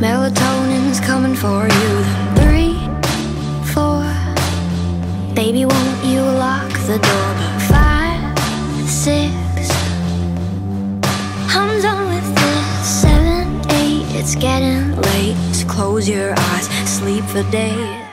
Melatonin's coming for you. Then 3, 4, baby, won't you lock the door? But 5, 6, I'm done with this. 7, 8, it's getting late. So close your eyes, sleep for days.